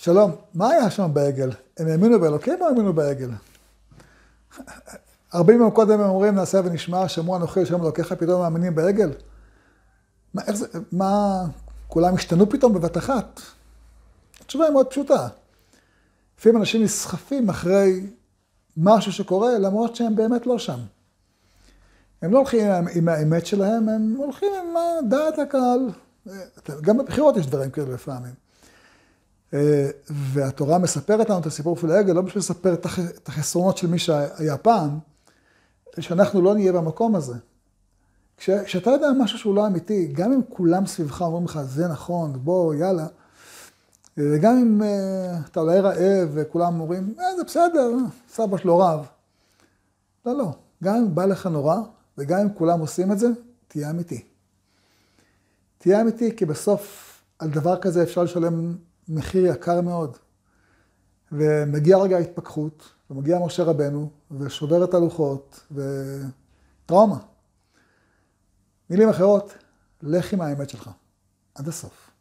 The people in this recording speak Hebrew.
שלום, מה היה שם בעגל? הם האמינו באלוקים או האמינו בעגל? 40 יום קודם הם אומרים נעשה ונשמע, שמוע אנוכי שם אלוקיך, פתאום מאמינים בעגל? מה, כולם השתנו פתאום בבת אחת? התשובה היא מאוד פשוטה. לפעמים אנשים נסחפים אחרי משהו שקורה, למרות שהם באמת לא שם. הם לא הולכים עם האמת שלהם, הם הולכים עם דעת הקהל. גם בבחירות יש דברים כאלה לפעמים. והתורה מספרת לנו את הסיפור של העגל, לא בשביל לספר את החסרונות של מי שהיה פעם, שאנחנו לא נהיה במקום הזה. כשאתה יודע משהו שהוא לא אמיתי, גם אם כולם סביבך אומרים לך, זה נכון, בוא, יאללה, וגם אם אתה אולי רעב וכולם אומרים, זה בסדר, סבא שלו רב. לא, לא. גם אם בא לך נורא, וגם אם כולם עושים את זה, תהיה אמיתי. תהיה אמיתי, כי בסוף על דבר כזה אפשר לשלם מחיר יקר מאוד. ומגיע רגע ההתפכחות, ומגיע משה רבנו, ושובר את הלוחות, וטראומה. מילים אחרות, לך עם האמת שלך, עד הסוף.